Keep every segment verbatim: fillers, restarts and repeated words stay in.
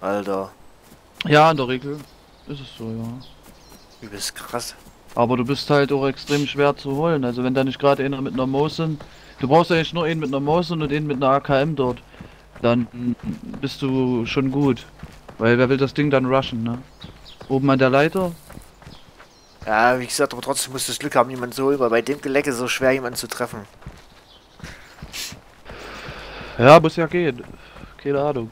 Alter. Ja, in der Regel ist es so, ja. Übelst krass. Aber du bist halt auch extrem schwer zu holen. Also wenn da nicht gerade einer mit einer Mosin, du brauchst eigentlich nur einen mit einer Mosin und einen mit einer A K M dort. Dann bist du schon gut. Weil wer will das Ding dann rushen, ne? Oben an der Leiter. Ja, wie gesagt, aber trotzdem musst du das Glück haben, jemanden zu holen, weil bei dem Gelecke ist es so schwer, jemanden zu treffen. Ja, muss ja gehen. Keine Ahnung.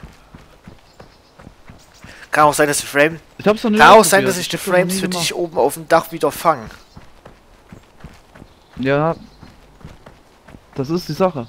Kann auch sein, dass die Frame. Ich hab's noch nicht Kann auch sein, ausprobiert. dass ich die hab's noch nie Frames für gemacht. dich oben auf dem Dach wieder fange. Ja. Das ist die Sache.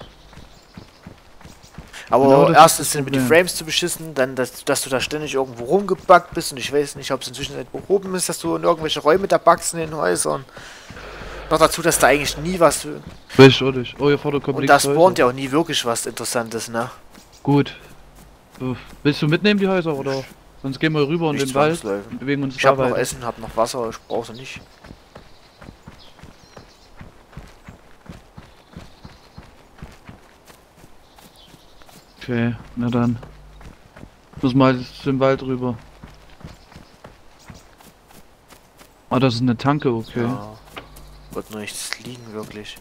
Aber Genau, das erstens ist das sind mir die Problem. Frames zu beschissen, dann, dass, dass du da ständig irgendwo rumgebuggt bist und ich weiß nicht, ob es inzwischen nicht behoben ist, dass du in irgendwelche Räume da buggst in den Häusern. Noch dazu, dass da eigentlich nie was. Weiß ich auch nicht. Oh, hier vorne kommt Und links da Häuser. spawnt ja auch nie wirklich was Interessantes, ne? Gut. So, willst du mitnehmen die Häuser oder? Sonst gehen wir rüber in Nicht den Wald zwangsläufig. und bewegen uns Ich da hab noch weiter. Essen, hab noch Wasser, ich brauche sie nicht. Okay, na dann. Muss mal zum Wald rüber. Ah, das ist eine Tanke, okay. Ja. Wird nur nichts liegen, wirklich.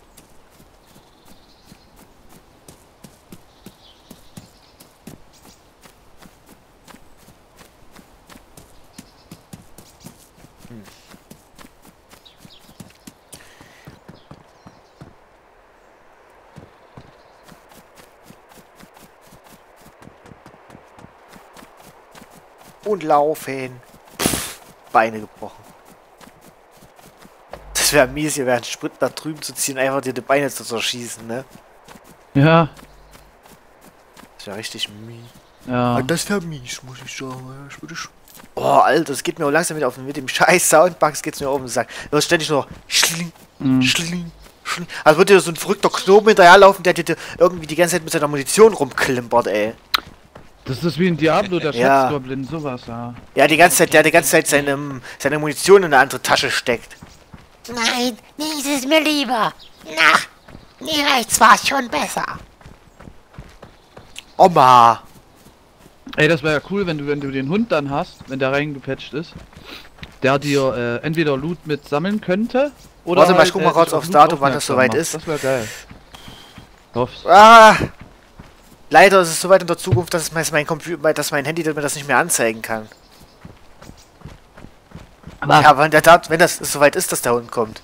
Hm. Und laufen. Pff, Beine gebrochen. Das wäre mies, hier wäre ein Sprit nach drüben zu ziehen, einfach dir die Beine zu zerschießen, ne? Ja, Das wäre richtig mies. ja. Das wäre mies, muss ich sagen. Ich würde schon. Oh, Alter, das geht mir auch langsam wieder auf mit dem scheiß Soundbugs geht's mir auf den Sack. Du hast ständig nur schling, Mhm. schling, schling. Also wird dir so ein verrückter Knoben hinterherlaufen, der dir irgendwie die ganze Zeit mit seiner Munition rumklimpert, ey. Das ist wie ein Diablo, der Ja. Schatzgoblin, sowas, ja. Ja, die ganze Zeit, der die ganze Zeit seine, seine Munition in eine andere Tasche steckt. Nein, dies ist mir lieber. Na, mir reicht's fast schon besser. Oma. Ey, das wäre ja cool, wenn du, wenn du den Hund dann hast, wenn der reingepatcht ist, der dir äh, entweder Loot mit sammeln könnte, oder Warte mal, ich halt, guck mal äh, kurz dich auf aufs Loot Datum, wann das aufmerksam soweit macht. ist. Das wäre geil. Hoff's. Ah. Leider ist es so weit in der Zukunft, dass mein, mein Computer, dass mein Handy mir das nicht mehr anzeigen kann. Aber Ja, wenn, der Dat wenn das soweit ist, dass der Hund kommt.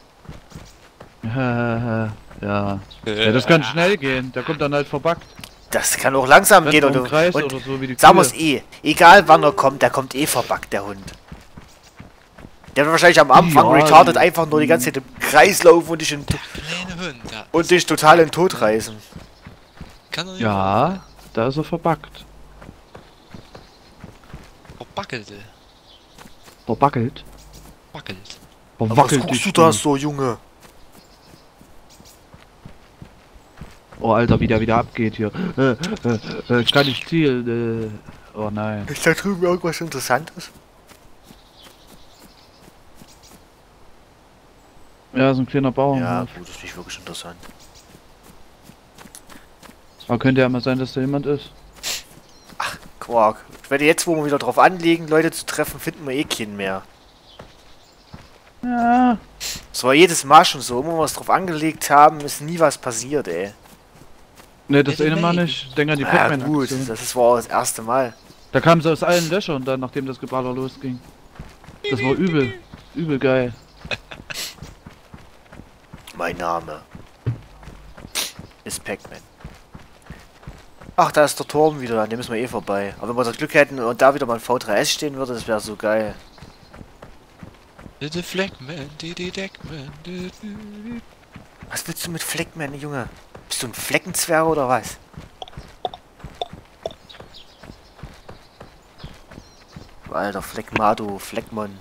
ja. ja, das kann schnell gehen. Der kommt dann halt verbuggt. Das kann auch langsam Rennt gehen. nur Und, im Kreis und oder so wie die sagen wir's Kühe. eh. Egal wann er kommt, der kommt eh verbuggt, der Hund. Der wird wahrscheinlich am Anfang Ja, retarded die- einfach nur die ganze Zeit im Kreis laufen und dich, in, Kleine Hund, ja. und dich total in den Tod reißen. Kann doch nicht Ja, da ist er verbuggt. verbackelte. Verbackelt. Wackelt. Aber was Verwackelt guckst die du da Stimme. so, Junge? Oh, Alter, wie der wieder abgeht hier. Äh, äh, äh, ich kann nicht zielen. Äh, oh nein. Ist da drüben irgendwas Interessantes? Ja, so ein kleiner Bauernhof. Ja, gut, ist nicht wirklich interessant. Aber könnte ja mal sein, dass da jemand ist. Quark. Ich werde jetzt, wo wir wieder drauf anlegen, Leute zu treffen, finden wir eh keinen mehr. Ja. Das war jedes Mal schon so. Immer, wo wir es drauf angelegt haben, ist nie was passiert, ey. Ne, das Bitte eine Mal nicht. nicht. Denk an die Ja, Pac-Man. gut, Aktion. das ist, war das erste Mal. Da kamen sie aus allen Löchern dann, nachdem das Geballer losging. Das war übel. Übel geil. Mein Name ist Pac-Man. Ach, da ist der Turm wieder, an dem müssen wir eh vorbei. Aber wenn wir das Glück hätten und da wieder mal ein V drei S stehen würde, das wäre so geil. Die Fleckman, die die Deckman, die die. Was willst du mit Fleckman, Junge? Bist du ein Fleckenzwerg oder was? Alter, Fleckmado, Fleckmon.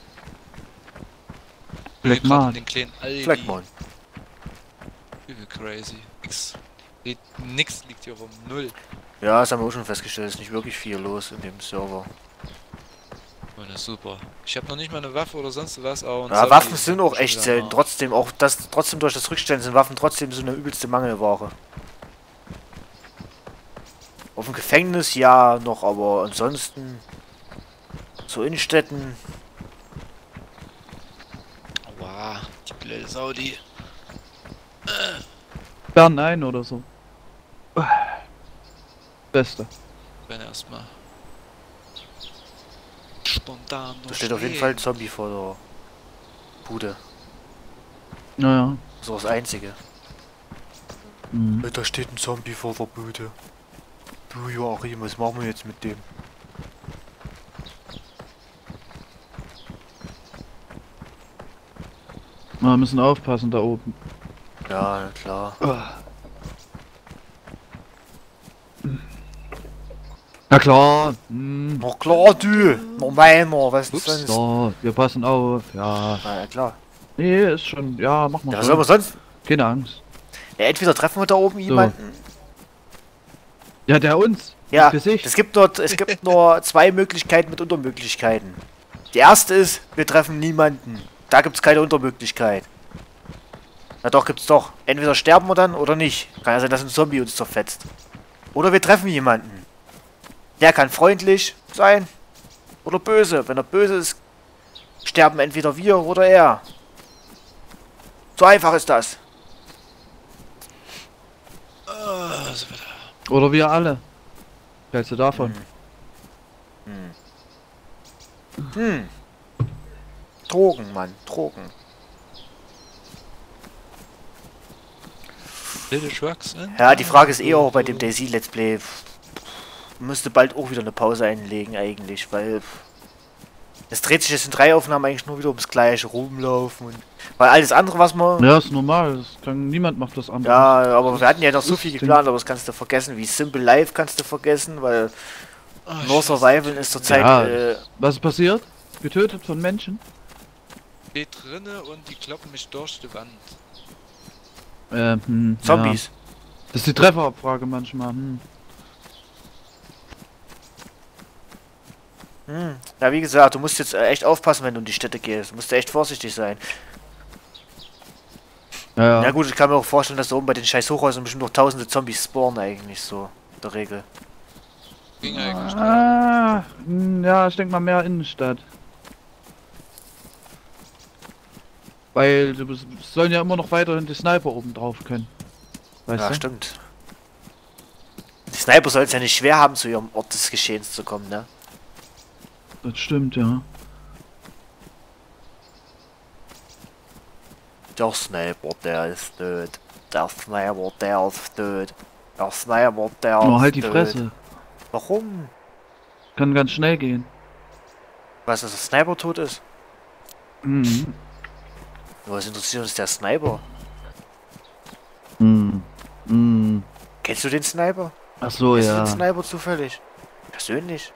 Fleckman. Den kleinen Aldi. Fleckmon. Übel crazy. Nix. Liegt, nix liegt hier rum. Null. Ja, das haben wir auch schon festgestellt, ist nicht wirklich viel los in dem Server. Oh, das ist super. Ich habe noch nicht mal eine Waffe oder sonst was. Aber Ja, Waffen sind auch echt selten. Trotzdem, auch das, trotzdem durch das Rückstellen sind Waffen trotzdem so eine übelste Mangelware. Auf dem Gefängnis ja noch, aber ansonsten so Innenstädten. Wow, die blöde Saudi. Bern ein oder so. Beste. Wenn erstmal spontan. Da steht auf jeden Fall ein Zombie vor der Bude. Naja. So das Einzige. Mhm. Da steht ein Zombie vor der Bude. Du Joachim, was machen wir jetzt mit dem? Wir müssen aufpassen da oben. Ja, klar. Na klar. Hm. Na klar, du! Normal mal, was ist Ups. sonst? Ja, wir passen auf. Ja. Na ja, klar. Nee, ist schon. Ja, mach mal. Ja, was schon. soll man sonst? Keine Angst. Ja, entweder treffen wir da oben jemanden. Ja, der uns. Ja, Das Gesicht. es gibt dort, es gibt nur zwei Möglichkeiten mit Untermöglichkeiten. Die erste ist, wir treffen niemanden. Da gibt's keine Untermöglichkeit. Na doch, gibt's doch. Entweder sterben wir dann oder nicht. Kann ja sein, dass ein Zombie uns zerfetzt. Oder wir treffen jemanden. Der kann freundlich sein oder böse. Wenn er böse ist, sterben entweder wir oder er. So einfach ist das. Ah, so wieder. Oder wir alle. Was hältst du davon? Hm. Drogen, Mann. Drogen. Little Trucks, ne? Ja, die Frage ist eh auch bei dem Daisy Let's Play. Müsste bald auch wieder eine Pause einlegen eigentlich, weil es dreht sich jetzt in drei Aufnahmen eigentlich nur wieder ums gleiche Rumlaufen und weil alles andere, was man Ja, ist normal. Das kann, niemand macht das andere. ja, aber wir hatten ja noch so viel Das geplant, aber das kannst du vergessen, wie Simple Life kannst du vergessen, weil Ah, No Scheiße. Survival ist zurzeit Ja. äh, Was ist passiert? Getötet von Menschen? Steht drinne und die kloppen mich durch die Wand. Ähm, hm, Zombies. Ja. Das ist die Trefferabfrage manchmal. Hm. Hm. Ja, wie gesagt, du musst jetzt äh, echt aufpassen, wenn du in die Städte gehst. Du musst echt vorsichtig sein. Ja, Na ja. gut, ich kann mir auch vorstellen, dass da oben bei den scheiß Hochhäusern bestimmt noch tausende Zombies spawnen eigentlich so, in der Regel. Ging eigentlich. Ah, hm, ja, ich denke mal mehr Innenstadt. Weil du bist- sollen ja immer noch weiterhin die Sniper oben drauf können. Weißt Ja, du? stimmt. Die Sniper soll es ja nicht schwer haben, zu ihrem Ort des Geschehens zu kommen, ne? Das stimmt, ja. Der Sniper, der ist tot. Der Sniper, der ist tot. Der Sniper, der ist Nur halt die tot. Fresse. Warum? Kann ganz schnell gehen. Was, dass der Sniper tot ist? Mhm. Was interessiert uns der Sniper? Mhm. Mhm. Kennst du den Sniper? Ach so, Kennst du ja. den Sniper zufällig? Persönlich?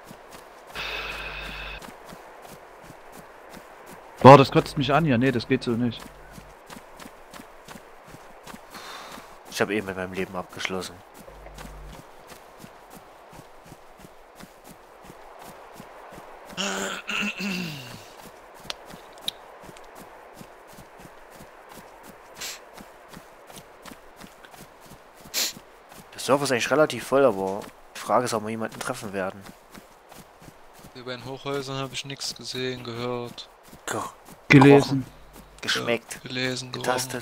Boah, das kotzt mich an, ja. Nee, das geht so nicht. Ich habe eben mit meinem Leben abgeschlossen. Der Server ist eigentlich relativ voll, aber die Frage ist, ob wir jemanden treffen werden. Hier bei den Hochhäusern habe ich nichts gesehen, gehört, Ge Gelesen. geschmeckt, gelesen, gerochen. getastet.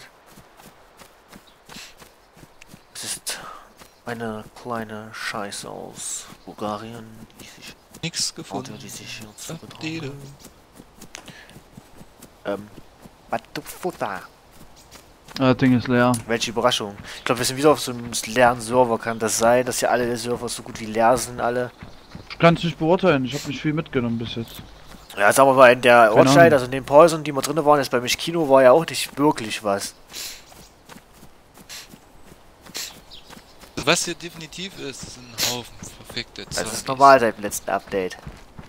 Es ist eine kleine Scheiße aus Bulgarien, die sich, Nichts Auto, gefunden. die sich hier zu Abdede. betragen. Ähm, Batufuta. Ah, das Ding ist leer. Welche Überraschung. Ich glaube, wir sind wieder auf so einem leeren Server. Kann das sein, dass ja alle Server so gut wie leer sind, alle? Ich kann es nicht beurteilen. Ich habe nicht viel mitgenommen bis jetzt. Ja, sagen wir mal, in der Keine Ortszeit, Ahnung. also in den Häusern, die wir drin waren, jetzt bei mich Kino, war ja auch nicht wirklich was. Was hier definitiv ist, ist ein Haufen verfickte Zombies. Das ist normal seit dem letzten Update.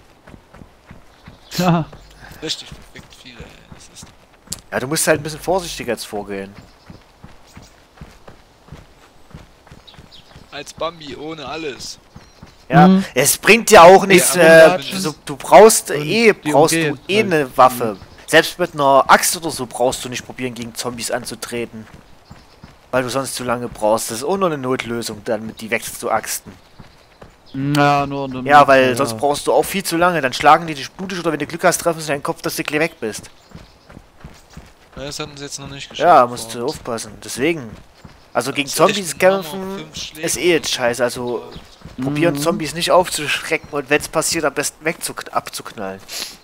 Ja. Richtig verfickt viele, ey. Das ist Ja, du musst halt ein bisschen vorsichtiger jetzt vorgehen. als Bambi ohne alles. Ja, Mhm. es bringt ja auch nichts, Ja, äh, aber so, du brauchst Und eh, die brauchst du umgehen eh halt. eine Waffe. Selbst mit einer Axt oder so brauchst du nicht probieren, gegen Zombies anzutreten. Weil du sonst zu lange brauchst. Das ist auch nur eine Notlösung, dann mit die wegzuaxten. Ja, nur in der Ja, Mitte, weil ja. sonst brauchst du auch viel zu lange. Dann schlagen die dich blutig oder wenn du Glück hast, treffen sie deinen Kopf, dass du gleich weg bist. Ja, das hatten sie jetzt noch nicht geschafft. Ja, musst vor du uns. aufpassen. Deswegen. Also gegen Das ist echt Zombies ein Hammer, kämpfen fünf Schläge ist eh jetzt und- scheiße. Also probieren Mhm. Zombies nicht aufzuschrecken und wenn es passiert, am besten wegzuk abzuknallen.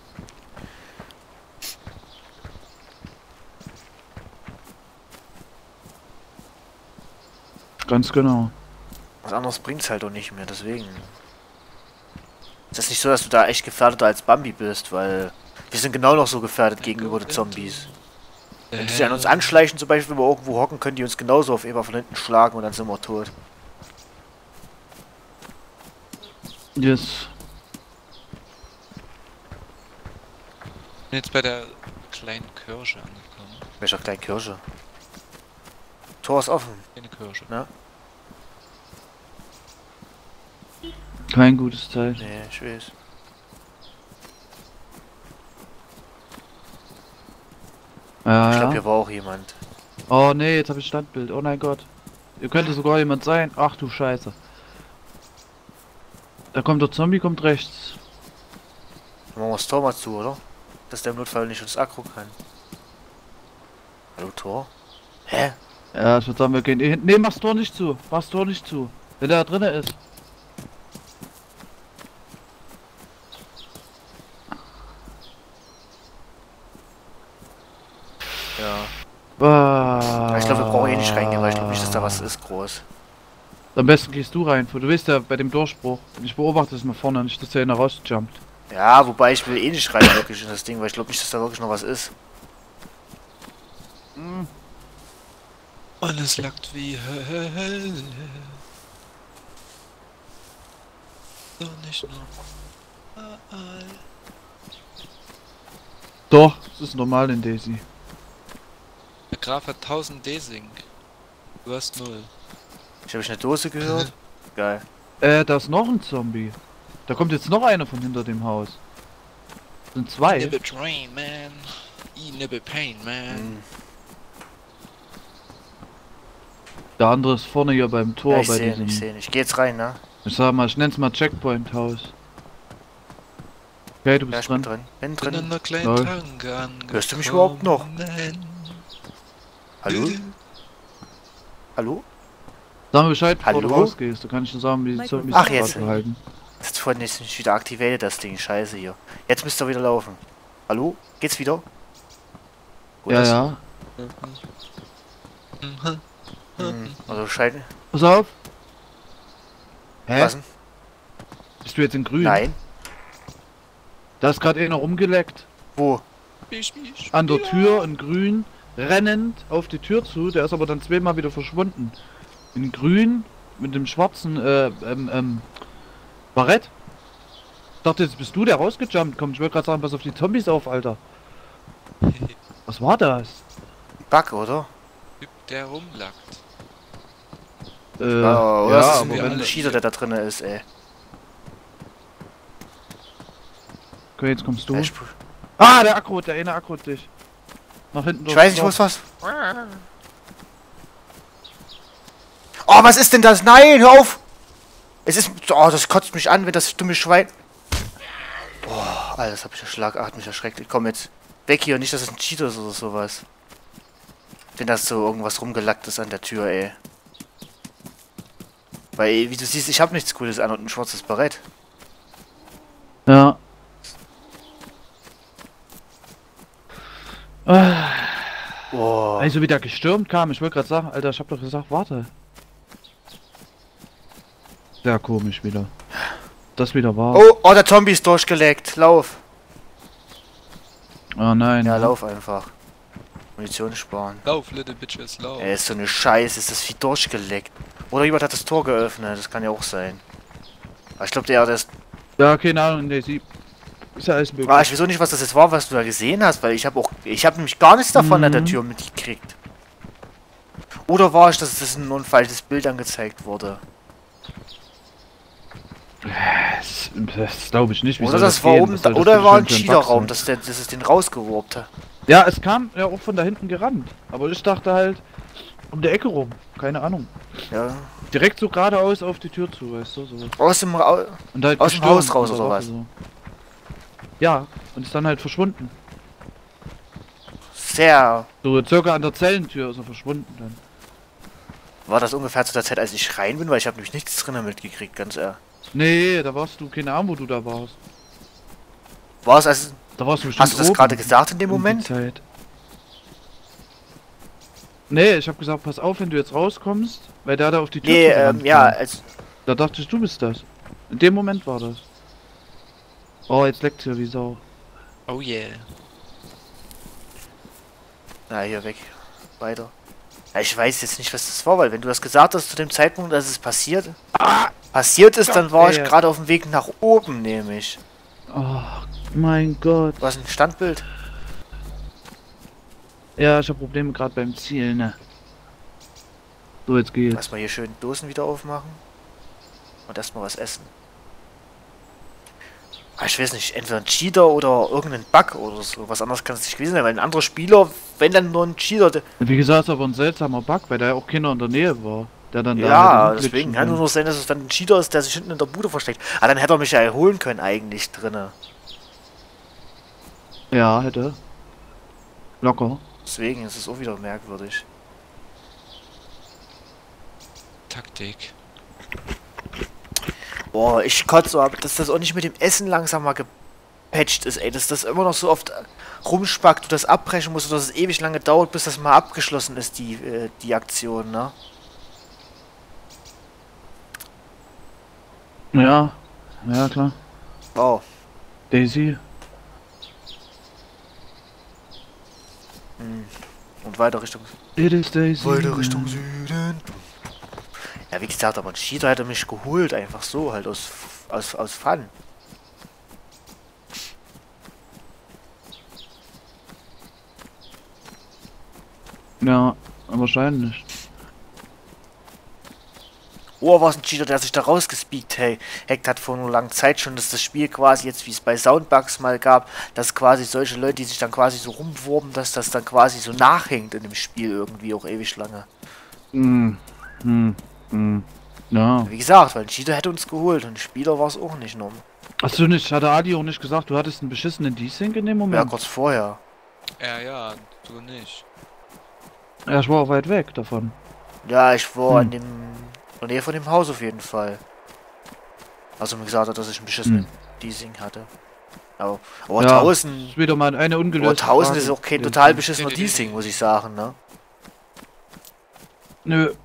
Ganz genau. Was anderes bringt's halt auch nicht mehr, deswegen. Ist das nicht so, dass du da echt gefährdeter als Bambi bist, weil wir sind genau noch so gefährdet gegenüber den Zombies. Wenn die sich an uns anschleichen, zum Beispiel, wenn wir irgendwo hocken, können die uns genauso auf immer von hinten schlagen und dann sind wir tot. Yes. bin jetzt bei der kleinen Kirche angekommen. Welcher kleinen Kirche? Tor ist offen. Eine Kirche. Kein gutes Zeichen. Nee, ich weiß. Ja, Ich glaube, ja. hier war auch jemand. Oh nee, jetzt habe ich Standbild. Oh mein Gott. Hier könnte sogar jemand sein. Ach du Scheiße. Da kommt der Zombie, kommt rechts. Dann machen wir das Tor mal zu, oder? Dass der im Notfall nicht uns aggro kann. Hallo, Tor? Hä? Ja, ich würde sagen, wir gehen eh hin. Nee, mach's Tor nicht zu. Mach's Tor nicht zu. Wenn der da drinne ist. Ja. Ah. Ich glaube, wir brauchen eh nicht reingehen, weil ich glaube nicht, dass da was ist groß. Am besten gehst du rein, du weißt ja bei dem Durchbruch. Ich beobachte es mal vorne, nicht dass der einer rausjumpt. Ja, wobei ich will eh nicht rein wirklich in das Ding, weil ich glaube nicht, dass da wirklich noch was ist. Hm. Alles lackt wie Hölle. So nicht nur. Doch, das ist normal in Daisy. Der Graf hat tausend D-Sync. Du hast null. Ich habe eine Dose gehört. Geil. Äh, da ist noch ein Zombie. Da kommt jetzt noch einer von hinter dem Haus. Das sind zwei. Nibble train, man. I nibble pain, man. Hm. Der andere ist vorne hier beim Tor Ja, ich bei sehe diesem. ihn, ich sehe ihn. Ich geh jetzt rein, ne? Ich sag mal, ich nenn's mal Checkpoint-Haus. Okay, du Ja, bist ich bin dran. drin. Bin Bin an drin. einer kleinen Lol. Tanke angekommen. Hörst du mich überhaupt noch? Hallo? Hallo? Sag mir Bescheid, bevor du Hallo? rausgehst. Da kann ich dir sagen, wie die Zombies Ach, gerade jetzt. verhalten. Das ist vorhin jetzt nicht wieder aktiviert, das Ding. Scheiße hier. Jetzt müsst ihr wieder laufen. Hallo? Geht's wieder? Gut, Ja, das- ja. Mhm. Hm, also scheint. Pass auf. Hä? Was denn? Bist du jetzt in grün? Nein. Da ist gerade einer rumgeleckt. Wo? Bisch, bisch. An der Tür in grün. Rennend auf die Tür zu. Der ist aber dann zweimal wieder verschwunden. In grün. Mit dem schwarzen, äh, ähm, ähm, Barett. Ich dachte, jetzt bist du der rausgejumpt. Komm, ich wollte gerade sagen, pass auf die Zombies auf, Alter. Was war das? Bug, oder? Typ, der rumlackt. Äh, Oh, oder ja, das ist aber ein wenn... alle- Cheater, der da drin ist, ey. Okay, jetzt kommst du. Ich, Ah, der Akro, der eine Akro dich. Nach hinten ich weiß nicht, wo durch. ist was. Oh, was ist denn das? Nein, hör auf! Es ist. Oh, das kotzt mich an, wenn das dumme Schwein. Boah, Alter, das hab ich ja schlagartig erschreckt. Ich komm jetzt weg hier, nicht, dass es ein Cheater ist oder sowas. Wenn das so irgendwas rumgelackt ist an der Tür, ey. Weil, wie du siehst, ich hab nichts Cooles an und ein schwarzes Barett. Ja. Ah, Boah. also wie der gestürmt kam, ich wollte gerade sagen, Alter, ich hab doch gesagt, warte. Sehr komisch wieder. Das wieder war. Oh, oh, der Zombie ist durchgeleckt. Lauf. Oh nein. Ja, lauf einfach. Munition sparen. Lauf, little bitches, lauf. Ey, ist so eine Scheiße, ist das wie durchgeleckt. Oder jemand hat das Tor geöffnet, das kann ja auch sein. Aber ich glaube, der, der ist. Ja, keine Ahnung, nee, sie. Ist ja alles möglich. Ah, ich weiß auch nicht, was das jetzt war, was du da gesehen hast, weil ich habe auch. Ich habe nämlich gar nichts davon Mhm. an der Tür mitgekriegt. Oder war es, dass das nur ein falsches Bild angezeigt wurde? Das, das glaube ich nicht. Wie Oder soll das war gehen? oben. Was soll das Oder bitte war schön ein für Bug Cheater-Raum, sein? dass, der, dass es den rausgeworbt hat. Ja, es kam ja auch von da hinten gerannt. Aber ich dachte halt um die Ecke rum. Keine Ahnung. Ja, direkt so geradeaus auf die Tür zu, weißt du, so. Aus dem, Ra Und halt aus dem gestürmt Haus raus mit der oder Waffe was? so. Ja, und ist dann halt verschwunden. Sehr. So circa an der Zellentür ist er verschwunden dann. War das ungefähr zu der Zeit, als ich rein bin? Weil ich habe nämlich nichts drinnen mitgekriegt, ganz ehrlich. Nee, da warst du, keine Ahnung, wo du da warst. War es also... Da warst du bestimmt Hast du das oben gerade gesagt in dem um die Moment? Zeit. Nee, ich hab gesagt, pass auf, wenn du jetzt rauskommst, weil der da auf die Tür Nee, zugerannt ähm, ja, kam. als... Da dachte ich, du bist das. In dem Moment war das. Oh, jetzt leckt's hier wie Sau. Oh yeah. Na, hier weg. Weiter. Ja, ich weiß jetzt nicht, was das war, weil wenn du das gesagt hast zu dem Zeitpunkt, als es passiert... Ah, passiert ist, dann war Ja, ich ja. gerade auf dem Weg nach oben, nämlich. Oh, mein Gott. Was ein Standbild? Ja, ich hab Probleme gerade beim Zielen, ne? So, jetzt geht's. Erstmal hier schön Dosen wieder aufmachen. Und erstmal was essen. Ah, ich weiß nicht, entweder ein Cheater oder irgendein Bug oder so. Was anderes kann es nicht gewesen sein, weil ein anderer Spieler, wenn dann nur ein Cheater... der- Wie gesagt, ist aber ein seltsamer Bug, weil da ja auch keiner in der Nähe war. Der dann da Ja, hätte deswegen mitglitschen kann nur können. noch sein, dass es dann ein Cheater ist, der sich hinten in der Bude versteckt. Ah, dann hätte er mich ja erholen können eigentlich drinne. Ja, hätte. Locker. Deswegen ist es auch wieder merkwürdig. Taktik. Boah, ich kotze so ab, dass das auch nicht mit dem Essen langsam mal gepatcht ist, ey. Dass das immer noch so oft rumspackt, du das abbrechen musst, dass es ewig lange dauert, bis das mal abgeschlossen ist, die, äh, die Aktion, ne? Ja. Ja, klar. Oh. Daisy. Hm. Und weiter Richtung... It is Daisy. Weiter Richtung Süden. Ja, wie gesagt, aber ein Cheater hätte mich geholt, einfach so, halt aus, aus, aus Fun. Ja, wahrscheinlich. Oh, war es ein Cheater, der sich da rausgespeakt, hey. Heckt hat vor nur langer Zeit schon, dass das Spiel quasi jetzt, wie es bei Soundbugs mal gab, dass quasi solche Leute, die sich dann quasi so rumworben, dass das dann quasi so nachhängt in dem Spiel irgendwie auch ewig lange. Hm. Hm. Hm. Ja. Wie gesagt, weil ein Cheater hätte uns geholt und ein Spieler war es auch nicht nur. Hast du nicht, hat der Adi auch nicht gesagt, du hattest einen beschissenen Desync in dem Ja, Moment? kurz vorher. Ja, ja, du nicht. Ja, ich war auch weit weg davon. Ja, ich war Hm. in dem... in der Nähe von dem Haus auf jeden Fall. Also mir gesagt hat, dass ich ein beschissenen Hm. Desync hatte. Aber, aber Ja, tausend... Ist wieder mal eine Aber ungelöste tausend Frage ist auch kein gewesen. total beschissener Nee, nee, nee, Desync, nee. muss ich sagen, ne? Nö.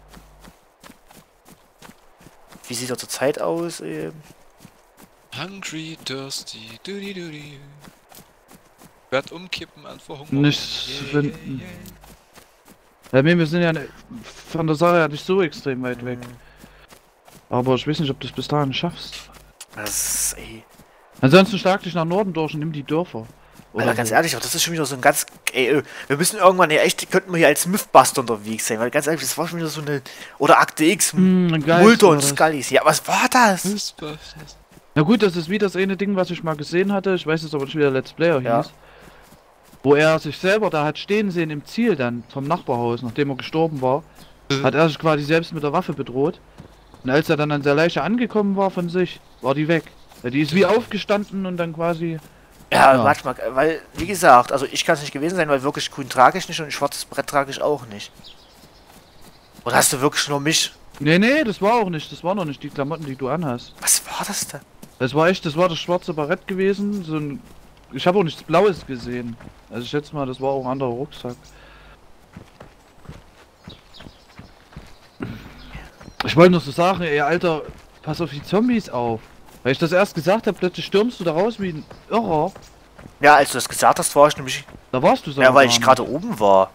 Wie sieht er zurzeit aus? Ähm? Hungry, thirsty, doody doody. Werd umkippen an Verhungerung. Nichts zu finden. Ja, wir sind ja ne- von der Sache ja nicht so extrem weit weg. Aber ich weiß nicht, ob du es bis dahin schaffst. Das ist, ey. Ansonsten schlag dich nach Norden durch und nimm die Dörfer. Oder Alter, ganz so. ehrlich, das ist schon wieder so ein ganz... Ey, äh, wir müssen irgendwann, ja echt, könnten wir hier als Mythbuster unterwegs sein, weil ganz ehrlich, das war schon wieder so eine... Oder Akte X, Hm, ein Geist Mulder war und das. Scullys. Ja, was war das? Ghostbusters. Na gut, das ist wie das eine Ding, was ich mal gesehen hatte. Ich weiß jetzt aber nicht, wie der Let's Player Ja. hieß. Wo er sich selber da hat stehen sehen im Ziel dann vom Nachbarhaus, nachdem er gestorben war. Hat er sich quasi selbst mit der Waffe bedroht. Und als er dann an der Leiche angekommen war von sich, war die weg. Ja, die ist wie aufgestanden und dann quasi... Ja, Ja. manchmal, weil, wie gesagt, also ich kann es nicht gewesen sein, weil wirklich grün trage ich nicht und ein schwarzes Brett trage ich auch nicht. Oder hast du wirklich nur mich? Nee, nee, das war auch nicht. Das war noch nicht die Klamotten, die du anhast. Was war das denn? Das war echt, das war das schwarze Barett gewesen. So ein... Ich habe auch nichts Blaues gesehen. Also ich schätze mal, das war auch ein anderer Rucksack. Ich wollte noch so sagen, ey Alter, pass auf die Zombies auf. Weil ich das erst gesagt habe, plötzlich stürmst du da raus wie ein Irrer. Ja, als du das gesagt hast, war ich nämlich... Da warst du so. Ja, weil ich gerade oben war.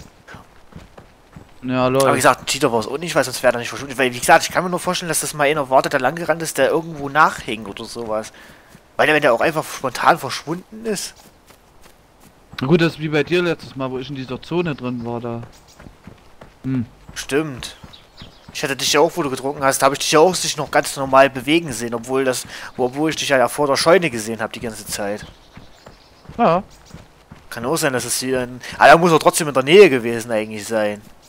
Ja, Aber wie Leute. gesagt, ein Cheater war es auch nicht, weil sonst wäre er nicht verschwunden. Weil, wie gesagt, ich kann mir nur vorstellen, dass das mal einer wartet, der lang gerannt ist, der irgendwo nachhängt oder sowas. Weil der, wenn der auch einfach spontan verschwunden ist. Na gut, das ist wie bei dir letztes Mal, wo ich in dieser Zone drin war da. Hm. Stimmt. Ich hatte dich ja auch, wo du getrunken hast, habe ich dich ja auch sich noch ganz normal bewegen sehen, obwohl das, obwohl ich dich ja vor der Scheune gesehen habe die ganze Zeit. Ja. Kann auch sein, dass es hier in... Ah, da muss er trotzdem in der Nähe gewesen eigentlich sein.